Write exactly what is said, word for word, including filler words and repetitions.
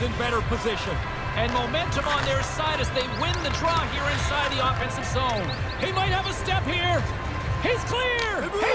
is in better position. And momentum on their side as they win the draw here inside the offensive zone. He might have a step here. He's clear.